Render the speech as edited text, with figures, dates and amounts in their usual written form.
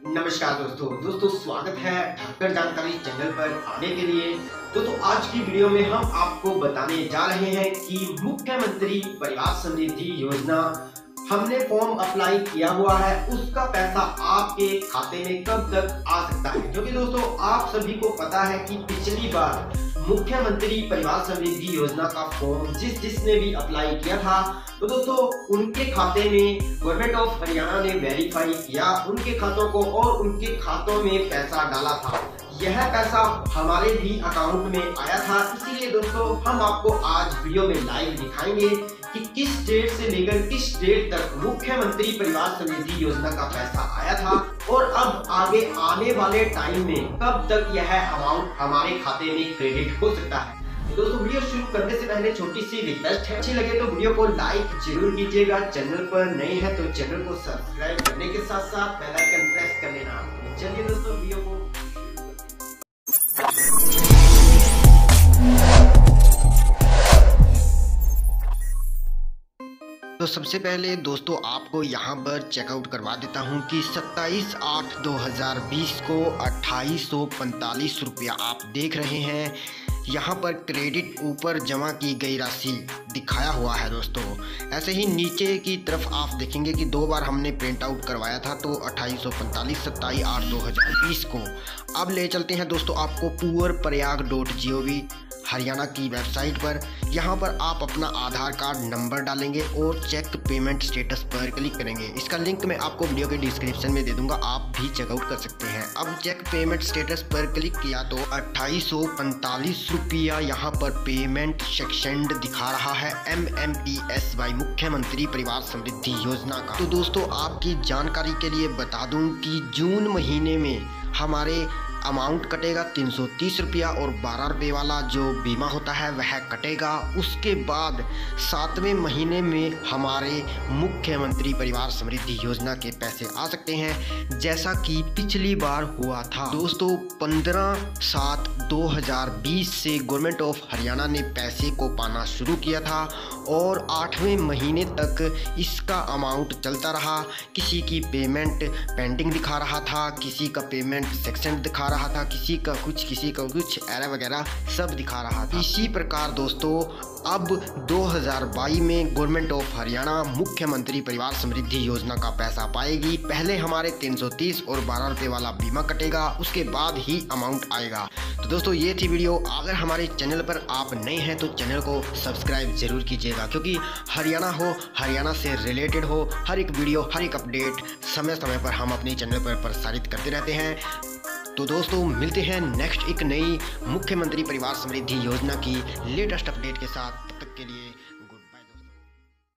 नमस्कार दोस्तों स्वागत है ठाकर जानकारी चैनल पर आने के लिए। दोस्तों आज की वीडियो में हम आपको बताने जा रहे हैं कि मुख्यमंत्री परिवार समृद्धि योजना हमने फॉर्म अप्लाई किया हुआ है, उसका पैसा आपके खाते में कब तक आ सकता है। क्योंकि दोस्तों आप सभी को पता है कि पिछली बार मुख्यमंत्री परिवार समृद्धि योजना का फॉर्म जिसने भी अप्लाई किया था, तो दोस्तों उनके खाते में गवर्नमेंट ऑफ हरियाणा ने वेरीफाई किया उनके खातों को और उनके खातों में पैसा डाला था। यह पैसा हमारे भी अकाउंट में आया था। इसीलिए दोस्तों हम आपको आज वीडियो में लाइव दिखाएंगे कि किस डेट से लेकर किस डेट तक मुख्यमंत्री परिवार समृद्धि योजना का पैसा आया था और अब आगे आने वाले टाइम में कब तक यह अमाउंट हमारे खाते में क्रेडिट हो सकता है। दोस्तों वीडियो शुरू करने से पहले छोटी सी रिक्वेस्ट है, अच्छी लगे तो वीडियो को लाइक जरूर कीजिएगा। चैनल पर नए हैं तो चैनल को सब्सक्राइब करने के साथ साथ बेल आइकन प्रेस कर लेना। चलिए दोस्तों वीडियो को तो सबसे पहले दोस्तों आपको यहाँ पर चेकआउट करवा देता हूँ कि 27/8/2020 को 2845 रुपया आप देख रहे हैं। यहाँ पर क्रेडिट ऊपर जमा की गई राशि दिखाया हुआ है दोस्तों। ऐसे ही नीचे की तरफ आप देखेंगे कि 2 बार हमने प्रिंट आउट करवाया था, तो 2845 27/8/2020 को। अब ले चलते हैं दोस्तों आपको puerprayag.gov हरियाणा की वेबसाइट पर। यहाँ पर आप अपना आधार कार्ड नंबर डालेंगे और चेक पेमेंट स्टेटस पर क्लिक करेंगे। इसका लिंक मैं आपको वीडियो के डिस्क्रिप्शन में दे दूंगा, आप भी चेकआउट कर सकते हैं। अब चेक पेमेंट स्टेटस पर क्लिक किया तो 2845 रुपया यहाँ पर पेमेंट सेक्शन दिखा रहा है MMPSY मुख्यमंत्री परिवार समृद्धि योजना का। तो दोस्तों आपकी जानकारी के लिए बता दूं कि जून महीने में हमारे अमाउंट कटेगा 330 रुपया और 12 रुपये वाला जो बीमा होता है वह कटेगा। उसके बाद 7वें महीने में हमारे मुख्यमंत्री परिवार समृद्धि योजना के पैसे आ सकते हैं, जैसा कि पिछली बार हुआ था। दोस्तों 15/7/2020 से गवर्नमेंट ऑफ हरियाणा ने पैसे को पाना शुरू किया था और 8वें महीने तक इसका अमाउंट चलता रहा। किसी की पेमेंट पेंडिंग दिखा रहा था, किसी का पेमेंट सेक्शन दिखा रहा था, किसी का कुछ एरर वगैरह सब दिखा रहा था। इसी प्रकार दोस्तों अब 2022 में गवर्नमेंट ऑफ हरियाणा मुख्यमंत्री परिवार समृद्धि योजना का पैसा पाएगी। पहले हमारे 330 और 12 रुपये वाला बीमा कटेगा, उसके बाद ही अमाउंट आएगा। तो दोस्तों ये थी वीडियो। अगर हमारे चैनल पर आप नए हैं तो चैनल को सब्सक्राइब जरूर कीजिएगा, क्योंकि हरियाणा से रिलेटेड हो हर एक वीडियो हर एक अपडेट समय समय पर हम अपने चैनल पर प्रसारित करते रहते हैं। तो दोस्तों मिलते हैं नेक्स्ट एक नई मुख्यमंत्री परिवार समृद्धि योजना की लेटेस्ट अपडेट के साथ। तब तक के लिए